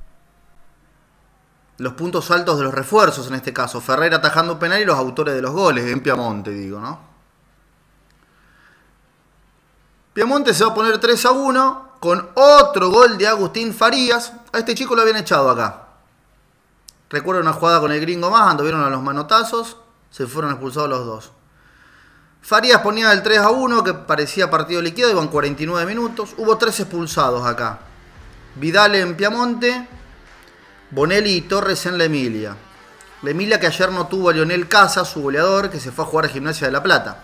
Los puntos altos de los refuerzos en este caso. Ferreira atajando penal y los autores de los goles. En Piamonte, digo, ¿no? Piamonte se va a poner 3-1 con otro gol de Agustín Farías. A este chico lo habían echado acá. Recuerdo una jugada con el gringo más, anduvieron a los manotazos, se fueron expulsados los dos. Farías ponía el 3-1 que parecía partido liquidado, iban 49 minutos. Hubo 3 expulsados acá. Vidal en Piamonte, Bonelli y Torres en la Emilia. La Emilia que ayer no tuvo a Lionel Casas, su goleador, que se fue a jugar a Gimnasia de La Plata.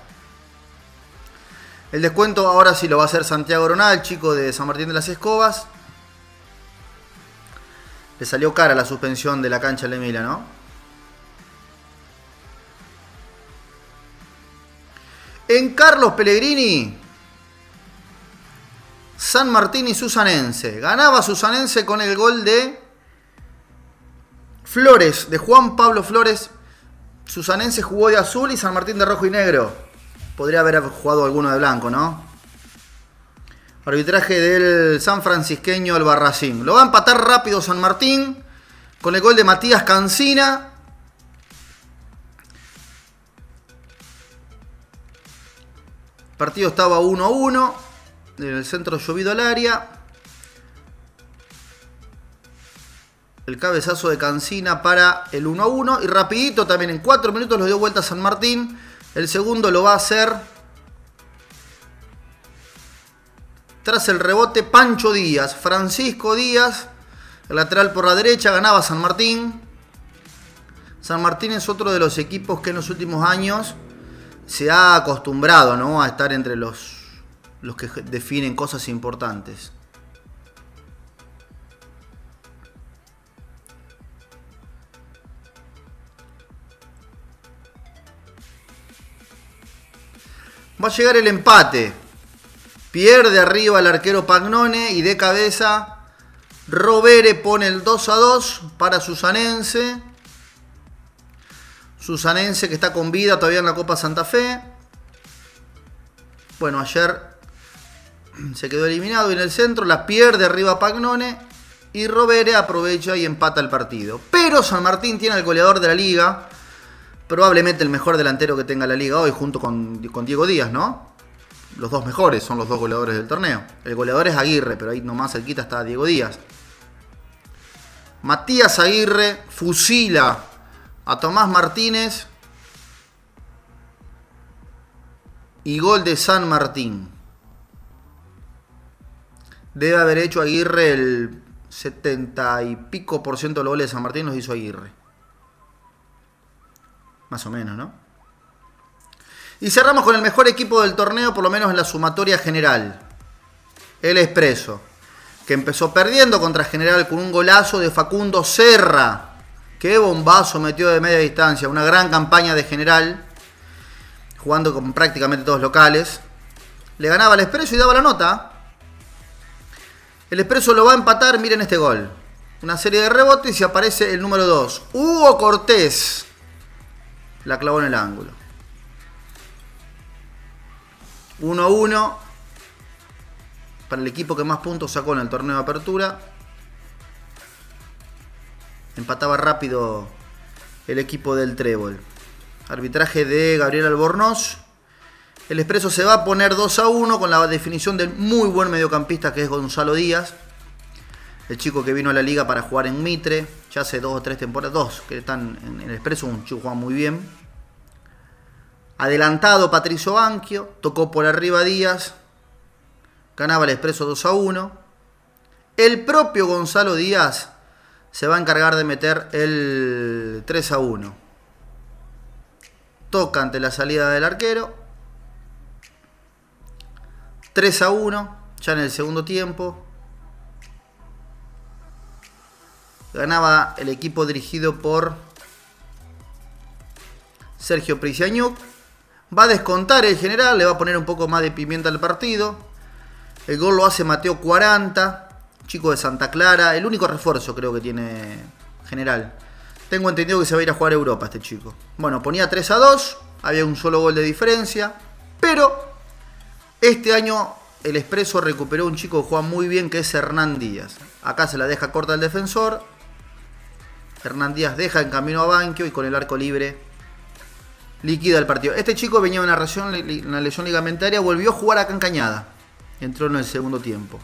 El descuento ahora sí lo va a hacer Santiago Ronald, chico de San Martín de las Escobas. Le salió cara la suspensión de la cancha de la Emilia, ¿no? En Carlos Pellegrini, San Martín y Susanense. Ganaba Susanense con el gol de Flores, de Juan Pablo Flores. Susanense jugó de azul y San Martín de rojo y negro. Podría haber jugado alguno de blanco, ¿no? Arbitraje del San Francisqueño Albarracín. Lo va a empatar rápido San Martín con el gol de Matías Cancina. El partido estaba 1-1. En el centro llovido al área. El cabezazo de Cancina para el 1-1. Y rapidito también en 4 minutos lo dio vuelta San Martín. El segundo lo va a hacer tras el rebote Pancho Díaz. Francisco Díaz, el lateral por la derecha, ganaba San Martín. San Martín es otro de los equipos que en los últimos años se ha acostumbrado, ¿no?, a estar entre los que definen cosas importantes. Va a llegar el empate. Pierde arriba el arquero Pagnone y de cabeza Rovere pone el 2-2 para Susanense. Susanense que está con vida todavía en la Copa Santa Fe. Bueno, ayer se quedó eliminado y en el centro la pierde arriba Pagnone y Rovere aprovecha y empata el partido. Pero San Martín tiene al goleador de la liga. Probablemente el mejor delantero que tenga la liga hoy, junto con Diego Díaz, ¿no? Los dos mejores son los dos goleadores del torneo. El goleador es Aguirre, pero ahí nomás cerquita está Diego Díaz. Matías Aguirre fusila a Tomás Martínez. Y gol de San Martín. Debe haber hecho Aguirre el 70 y pico % de los goles de San Martín los hizo Aguirre. Más o menos, ¿no? Y cerramos con el mejor equipo del torneo, por lo menos en la sumatoria general. El Expreso, que empezó perdiendo contra General con un golazo de Facundo Serra. Qué bombazo metió de media distancia. Una gran campaña de General, jugando con prácticamente todos locales. Le ganaba al Expreso y daba la nota. El Expreso lo va a empatar, miren este gol. Una serie de rebotes y aparece el número 2. Hugo Cortés. La clavó en el ángulo. 1-1 para el equipo que más puntos sacó en el torneo de apertura. Empataba rápido el equipo del Trébol. Arbitraje de Gabriel Albornoz. El Expreso se va a poner 2-1 con la definición del muy buen mediocampista que es Gonzalo Díaz. El chico que vino a la liga para jugar en Mitre. Ya hace 2 o 3 temporadas, 2 que están en el Expreso. Un chico que juega muy bien. Adelantado Patricio Banchio. Tocó por arriba Díaz. Ganaba el Expreso 2-1. El propio Gonzalo Díaz se va a encargar de meter el 3-1. Toca ante la salida del arquero. 3-1. Ya en el segundo tiempo. Ganaba el equipo dirigido por Sergio Priciañuc. Va a descontar el General. Le va a poner un poco más de pimienta al partido. El gol lo hace Mateo 40. Chico de Santa Clara. El único refuerzo creo que tiene General. Tengo entendido que se va a ir a jugar a Europa este chico. Bueno, ponía 3-2. Había un solo gol de diferencia. Pero este año el Expreso recuperó un chico que juega muy bien, que es Hernán Díaz. Acá se la deja corta el defensor. Hernán Díaz deja en camino a Banchio y con el arco libre liquida el partido. Este chico venía de una lesión ligamentaria, volvió a jugar acá en Cañada. Entró en el segundo tiempo.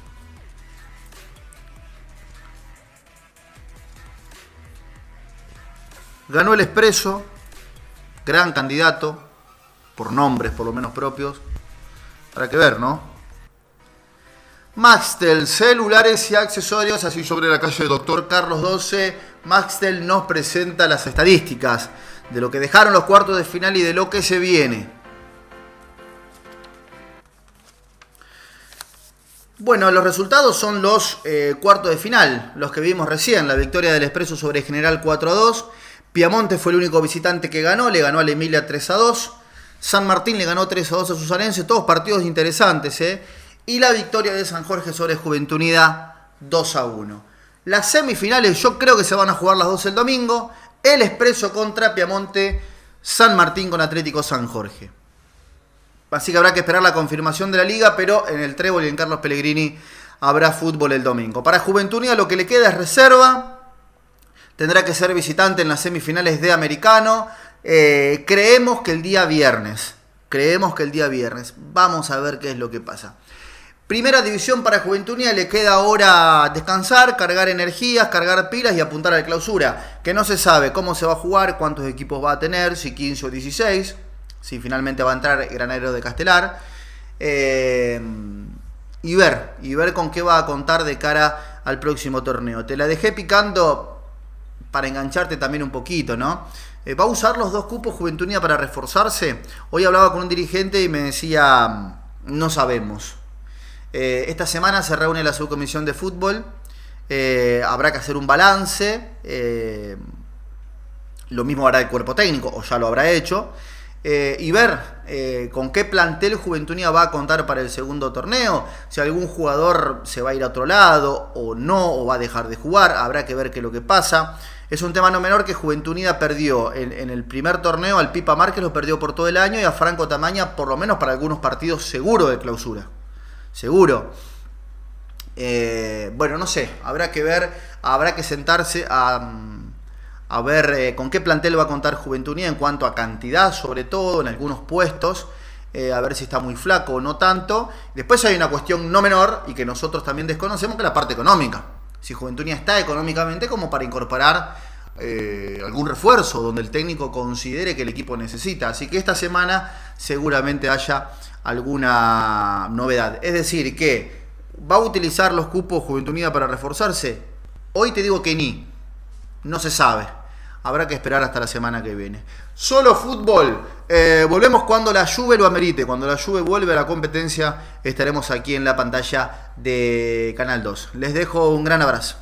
Ganó el Expreso, gran candidato, por nombres por lo menos propios. Para que ver, ¿no? Maxtel, celulares y accesorios, así sobre la calle Doctor Carlos 12. Maxtel nos presenta las estadísticas de lo que dejaron los cuartos de final y de lo que se viene. Bueno, los resultados son los cuartos de final, los que vimos recién. La victoria del Expreso sobre General 4-2. Piamonte fue el único visitante que ganó, le ganó a la Emilia 3-2. San Martín le ganó 3-2 a Susanense, todos partidos interesantes, Y la victoria de San Jorge sobre Juventud Unida 2-1. Las semifinales yo creo que se van a jugar las dos el domingo. El Expreso contra Piamonte, San Martín con Atlético San Jorge. Así que habrá que esperar la confirmación de la liga, pero en el Trébol y en Carlos Pellegrini habrá fútbol el domingo. Para Juventud Unida lo que le queda es reserva. Tendrá que ser visitante en las semifinales de Americano. Creemos que el día viernes. Vamos a ver qué es lo que pasa. Primera división para Juventud Unida, le queda ahora descansar, cargar energías, cargar pilas y apuntar a la clausura. Que no se sabe cómo se va a jugar, cuántos equipos va a tener, si 15 o 16, si finalmente va a entrar Granadero de Castelar. Y ver con qué va a contar de cara al próximo torneo. Te la dejé picando para engancharte también un poquito, ¿no? ¿Va a usar los dos cupos Juventud Unida para reforzarse? Hoy hablaba con un dirigente y me decía, no sabemos. Esta semana se reúne la subcomisión de fútbol, habrá que hacer un balance, lo mismo hará el cuerpo técnico, o ya lo habrá hecho, y ver con qué plantel Juventud Unida va a contar para el segundo torneo, si algún jugador se va a ir a otro lado o no, o va a dejar de jugar, habrá que ver qué es lo que pasa. Es un tema no menor que Juventud Unida perdió en el primer torneo al Pipa Márquez, lo perdió por todo el año, y a Franco Tamaña por lo menos para algunos partidos seguro de clausura. Seguro. Bueno, no sé, habrá que ver, habrá que sentarse a ver con qué plantel va a contar Juventud Unida en cuanto a cantidad, sobre todo en algunos puestos, a ver si está muy flaco o no tanto. Después hay una cuestión no menor y que nosotros también desconocemos, que es la parte económica. Si Juventud Unida está económicamente como para incorporar algún refuerzo donde el técnico considere que el equipo necesita. Así que esta semana seguramente haya alguna novedad. Es decir, que ¿va a utilizar los cupos Juventud Unida para reforzarse? Hoy te digo que no se sabe. Habrá que esperar hasta la semana que viene. Solo fútbol. Volvemos cuando la Juve lo amerite. Cuando la Juve vuelve a la competencia, estaremos aquí en la pantalla de Canal 2. Les dejo un gran abrazo.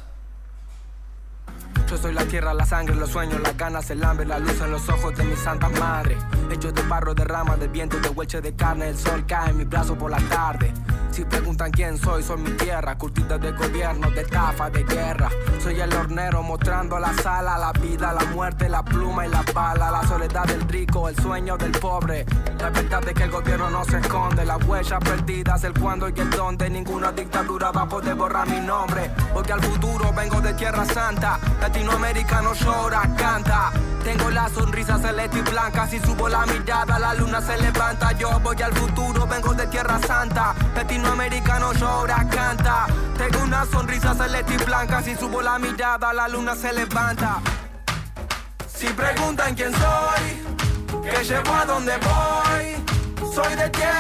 Yo soy la tierra, la sangre, los sueños, las ganas, el hambre, la luz en los ojos de mi santa madre. Hechos de barro, de ramas, de viento, de hueche de carne, el sol cae en mi brazo por la tarde. Si preguntan quién soy mi tierra, curtida de gobierno, de estafa, de guerra. Soy el hornero mostrando la sala, la vida, la muerte, la pluma y la bala. La soledad del rico, el sueño del pobre. La verdad es que el gobierno no se esconde, las huellas perdidas, el cuándo y el dónde. Ninguna dictadura va a poder borrar mi nombre, porque al futuro vengo de Tierra Santa. Latinoamericano llora, canta. Tengo la sonrisa celeste y blanca. Si subo la mirada, la luna se levanta. Yo voy al futuro, vengo de Tierra Santa. Latinoamericano llora, canta. Tengo una sonrisa celeste y blanca. Si subo la mirada, la luna se levanta. Si preguntan quién soy, que llevo a donde voy, soy de tierra.